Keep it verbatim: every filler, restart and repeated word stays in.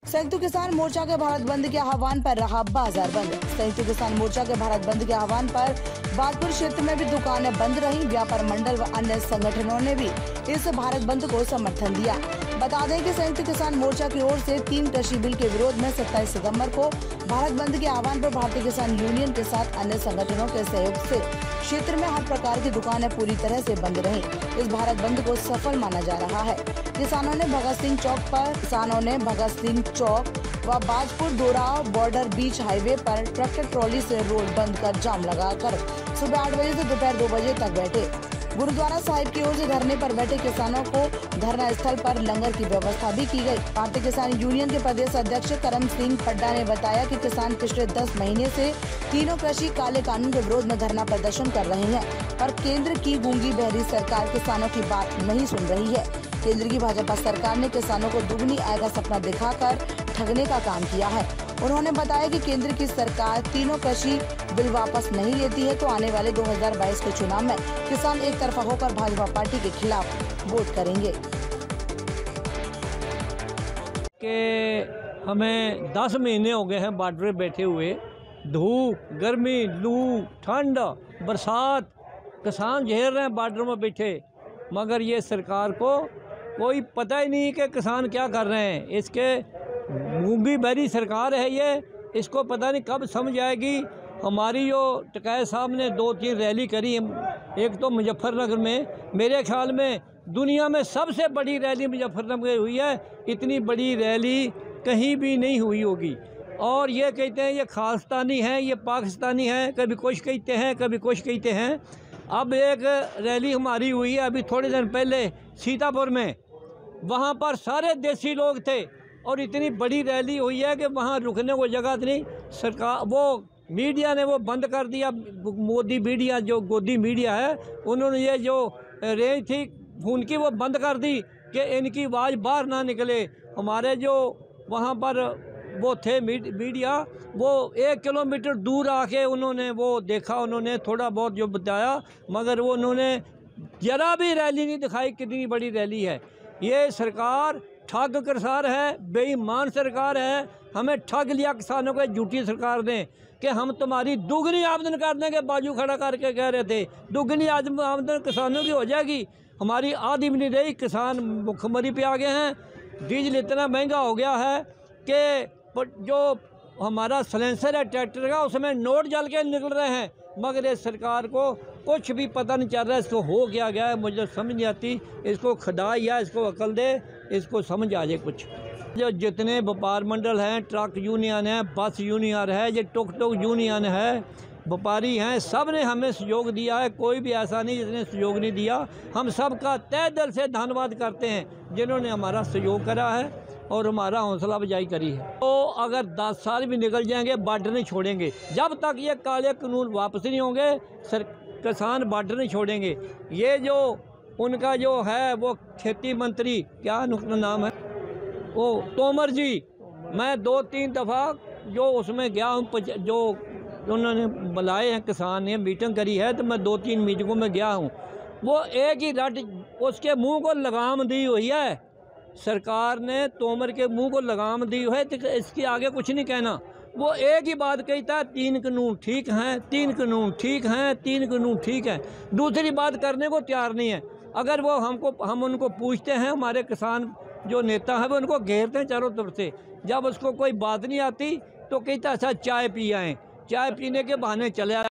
संयुक्त किसान मोर्चा के भारत बंद के आह्वान पर रहा बाजार बंद। संयुक्त किसान मोर्चा के भारत बंद के आह्वान पर बागपुर क्षेत्र में भी दुकानें बंद रहीं। व्यापार मंडल व अन्य संगठनों ने भी इस भारत बंद को समर्थन दिया। बता दें कि संयुक्त किसान मोर्चा की ओर से तीन कृषि बिल के विरोध में सत्ताईस सितंबर को भारत बंद के आह्वान पर भारतीय किसान यूनियन के साथ अन्य संगठनों के सहयोग से क्षेत्र में हर प्रकार की दुकानें पूरी तरह से बंद रहीं। इस भारत बंद को सफल माना जा रहा है। किसानों ने भगत सिंह चौक पर किसानों ने भगत सिंह चौक व बाजपुर दोराव बॉर्डर बीच हाईवे पर ट्रैक्टर ट्रॉली से रोड बंद कर जाम लगाकर सुबह आठ बजे से दोपहर दो बजे तक बैठे। गुरुद्वारा साहिब की ओर से धरने पर बैठे किसानों को धरना स्थल पर लंगर की व्यवस्था भी की गई। भारतीय किसान यूनियन के प्रदेश अध्यक्ष करम सिंह पड्डा ने बताया कि किसान पिछले दस महीने से तीनों कृषि काले कानून के विरोध में धरना प्रदर्शन कर रहे हैं, पर केंद्र की गूंगी बहरी सरकार किसानों की बात नहीं सुन रही है। केंद्र की भाजपा सरकार ने किसानों को दुगनी आय का सपना दिखाकर ठगने का काम किया है। उन्होंने बताया कि केंद्र की सरकार तीनों कृषि बिल वापस नहीं लेती है तो आने वाले दो हज़ार बाईस के चुनाव में किसान एक तरफा होकर भाजपा पार्टी के खिलाफ वोट करेंगे। कि हमें दस महीने हो गए हैं बॉर्डर पे बैठे हुए, धूप, गर्मी, लू, ठंड, बरसात, किसान झेल रहे हैं बॉर्डर में बैठे, मगर ये सरकार को कोई पता ही नहीं कि किसान क्या कर रहे हैं। इसके गूंगी बहरी सरकार है ये, इसको पता नहीं कब समझ आएगी। हमारी जो टकैत साहब ने दो तीन रैली करी, एक तो मुजफ्फरनगर में, मेरे ख्याल में दुनिया में सबसे बड़ी रैली मुजफ्फरनगर में हुई है। इतनी बड़ी रैली कहीं भी नहीं हुई होगी। और ये कहते हैं ये खालिस्तानी है, ये पाकिस्तानी है, कभी कुछ कहते हैं कभी कुछ कहते हैं। अब एक रैली हमारी हुई है अभी थोड़े दिन पहले सीतापुर में, वहाँ पर सारे देसी लोग थे और इतनी बड़ी रैली हुई है कि वहाँ रुकने को जगह नहीं। सरकार वो मीडिया ने वो बंद कर दिया, मोदी मीडिया जो गोदी मीडिया है, उन्होंने ये जो रेंज थी उनकी वो बंद कर दी कि इनकी आवाज़ बाहर ना निकले। हमारे जो वहाँ पर वो थे मीडिया, वो एक किलोमीटर दूर आके उन्होंने वो देखा, उन्होंने थोड़ा बहुत जो बताया, मगर वो उन्होंने जरा भी रैली नहीं दिखाई कितनी बड़ी रैली है। ये सरकार ठग सरकार है, बेईमान सरकार है। हमें ठग लिया किसानों को झूठी सरकार ने कि हम तुम्हारी दुगनी आमदन कर देंगे। बाजू खड़ा करके कह रहे थे दुगनी आमदन किसानों की हो जाएगी, हमारी आधी भी नहीं रही। किसान भुखमरी पे आ गए हैं। डीजल इतना महंगा हो गया है कि जो हमारा सलेंसर है ट्रैक्टर का, उसमें नोट जल के निकल रहे हैं, मगर इस सरकार को कुछ भी पता नहीं चल रहा है इसको हो क्या गया है, मुझे समझ नहीं आती। इसको खड़ा या इसको अकल दे, इसको समझ आ जाए कुछ। जो जितने व्यापार मंडल हैं, ट्रक यूनियन है, बस यूनियन है, ये टुक टुक यूनियन है, व्यापारी हैं, सब ने हमें सहयोग दिया है। कोई भी ऐसा नहीं जिसने सहयोग नहीं दिया। हम सब का तहे दिल से धन्यवाद करते हैं जिन्होंने हमारा सहयोग करा है और हमारा हौसला अफजाई करी है। तो अगर दस साल भी निकल जाएंगे बॉर्डर नहीं छोड़ेंगे। जब तक ये काले कानून वापस नहीं होंगे सर किसान बॉर्डर नहीं छोड़ेंगे। ये जो उनका जो है वो खेती मंत्री, क्या उनका नाम है, वो तोमर जी, मैं दो तीन दफ़ा जो उसमें गया हूँ, जो उन्होंने बुलाए हैं किसान ने मीटिंग करी है, तो मैं दो तीन मीटिंगों में गया हूँ। वो एक ही रट उसके मुंह को लगाम दी हुई है सरकार ने, तोमर के मुंह को लगाम दी हुई है, तो इसके आगे कुछ नहीं कहना। वो एक ही बात कहता है, तीन कानून ठीक हैं, तीन कानून ठीक हैं, तीन कानून ठीक हैं। दूसरी बात करने को तैयार नहीं है। अगर वो हमको हम उनको पूछते हैं, हमारे किसान जो नेता हैं वो उनको घेरते हैं चारों तरफ से। जब उसको कोई बात नहीं आती तो कहता अच्छा चाय पी आएँ, चाय पीने के बहाने चले आए।